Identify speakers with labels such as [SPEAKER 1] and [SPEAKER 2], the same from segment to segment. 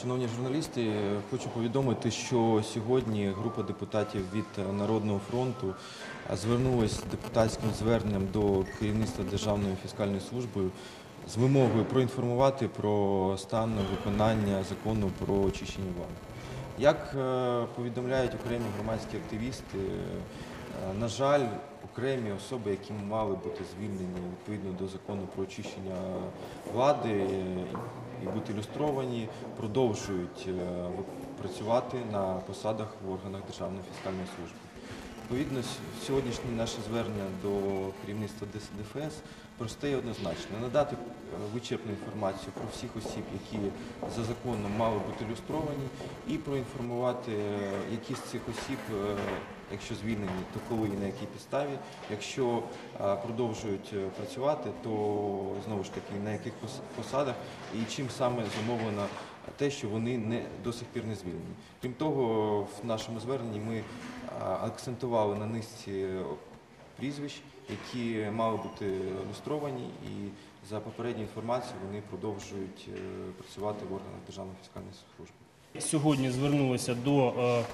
[SPEAKER 1] Шановні журналісти, хочу повідомити, що сьогодні група депутатів від Народного фронту звернулася з депутатським зверненням до керівництва Державної фіскальної служби з вимогою проінформувати про стан виконання закону про очищення влади. Як повідомляють окремі громадські активісти, на жаль, окремі особи, які мали бути звільнені відповідно до закону про очищення влади і бути люстровані, продовжують працювати на посадах в органах Державної фіскальної служби. Відповідно, сьогоднішнє наше звернення до керівництва ДФС просте і однозначне. Надати вичерпну інформацію про всіх осіб, які за законом мали бути люстровані, і проінформувати, які з цих осіб, якщо звільнені, то коли і на якій підставі, якщо продовжують працювати, то знову ж таки на яких посадах і чим саме зумовлено те, що вони до сих пір не звільнені. Крім того, в нашому зверненні ми акцентували на низці прізвищ, які мали бути люстровані, і за попередньою інформацією вони продовжують працювати в органах Державної фіскальної служби.
[SPEAKER 2] Сьогодні звернулися до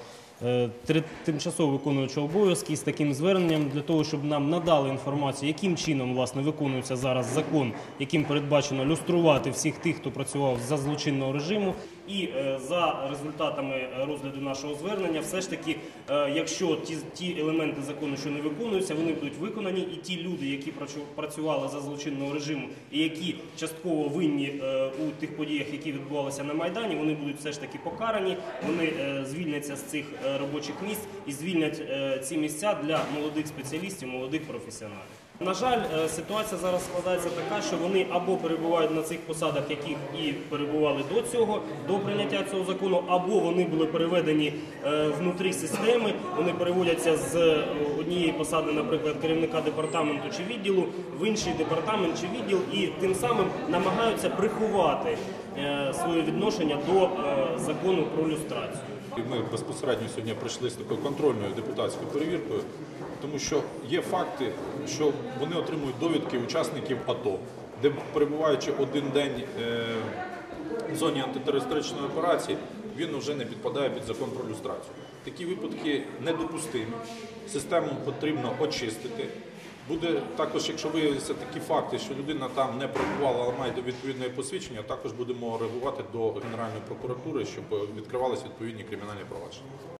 [SPEAKER 2] тимчасово виконуючого обов'язки з таким зверненням для того, щоб нам надали інформацію, яким чином, власне, виконується зараз закон, яким передбачено люструвати всіх тих, хто працював за злочинного режиму. І за результатами розгляду нашого звернення, все ж таки, якщо ті елементи закону, що не виконуються, вони будуть виконані, і ті люди, які працювали за злочинного режиму і які частково винні у тих подіях, які відбувалися на Майдані, вони будуть все ж таки покарані, вони звільняться з цих робочих місць і звільнять ці місця для молодих спеціалістів, молодих професіоналів. На жаль, ситуація зараз складається така, що вони або перебувають на цих посадах, яких і перебували до цього, до прийняття цього закону, або вони були переведені внутрі системи, вони переводяться з однієї посади, наприклад, керівника департаменту чи відділу, в інший департамент чи відділ, і тим самим намагаються приховати своє відношення до закону про люстрацію.
[SPEAKER 3] Ми безпосередньо сьогодні прийшли з такою контрольною депутатською перевіркою, тому що є факти, що вони отримують довідки учасників АТО, де, перебуваючи один день в зоні антитерористичної операції, він вже не підпадає під закон про люстрацію. Такі випадки недопустимі, систему потрібно очистити. Буде також, якщо виявляться такі факти, що людина там не перебувала, але має відповідне посвідчення, також будемо реагувати до Генеральної прокуратури, щоб відкривалися відповідні кримінальні провадження.